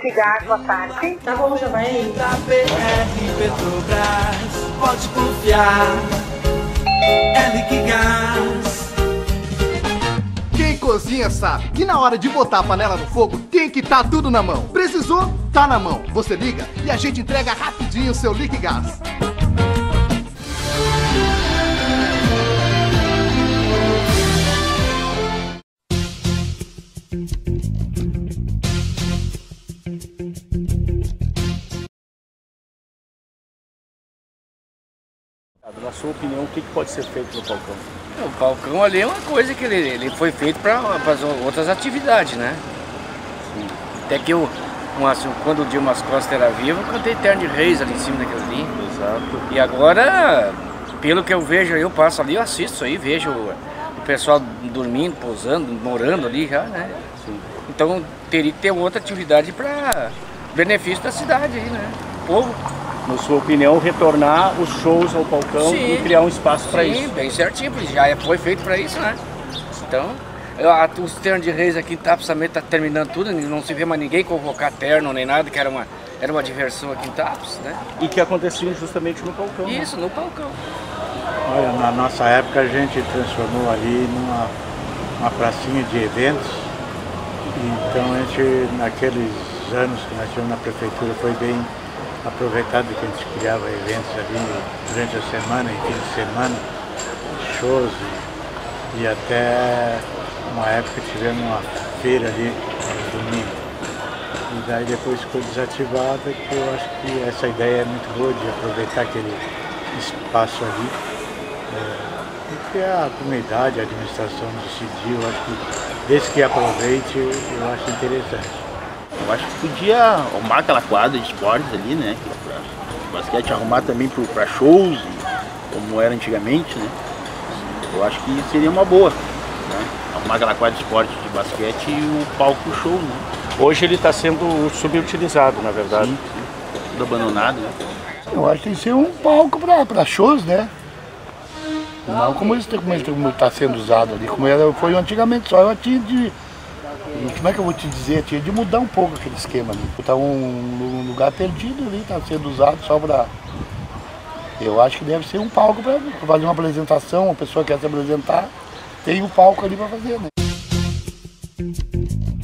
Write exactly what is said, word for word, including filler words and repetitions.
Liquigás, boa tarde. Tá bom, já vai aí. Da B R Petrobras, pode confiar, é Liquigás. Quem cozinha sabe que na hora de botar a panela no fogo tem que estar tudo na mão. Precisou? Tá na mão. Você liga e a gente entrega rapidinho o seu Liquigás. Na sua opinião, o que pode ser feito no palcão? O palcão ali é uma coisa que ele, ele foi feito para as outras atividades, né? Sim. Até que eu, uma, quando o Dimas Costa era vivo, eu cantei Terno de Reis ali em cima daquilo ali. Exato. E agora, pelo que eu vejo, eu passo ali, eu assisto aí, vejo o pessoal dormindo, pousando, morando ali já, né? Sim. Então teria que ter outra atividade para benefício da cidade aí, né? O povo. Na sua opinião, retornar os shows ao palcão Sim. e criar um espaço para isso? Sim, bem certinho, porque já foi feito para isso, né? Então, eu, a, os ternos de reis aqui em Tapes também está terminando tudo, não se vê mais ninguém convocar terno nem nada, que era uma, era uma diversão aqui em Tapes, né? E que acontecia justamente no palcão. Isso, né? no palcão. Olha, na nossa época a gente transformou ali numa uma pracinha de eventos, então a gente, naqueles anos que nós tivemos na prefeitura, foi bem aproveitado que a gente criava eventos ali durante a semana, em fim de semana, shows e, e até uma época tivemos uma feira ali no domingo. E daí depois ficou desativada, que eu acho que essa ideia é muito boa de aproveitar aquele espaço ali. É, porque a comunidade, a administração decidiu, eu acho que desde que aproveite, eu acho interessante. Eu acho que podia arrumar aquela quadra de esportes ali, né? Pra basquete, arrumar também para shows, como era antigamente, né? Eu acho que seria uma boa, né? Arrumar aquela quadra de esportes de basquete e o palco show, né? Hoje ele está sendo subutilizado, na verdade. Sim, sim. Tudo abandonado, né? Eu acho que tem que ser um palco para shows, né? Não como ele está sendo usado ali, como era, foi antigamente, só eu tinha de... Como é que eu vou te dizer? Tinha de mudar um pouco aquele esquema ali. Tá um, um lugar perdido ali, tá sendo usado só para... Eu acho que deve ser um palco para fazer uma apresentação, uma pessoa que quer se apresentar, tem um palco ali para fazer, né?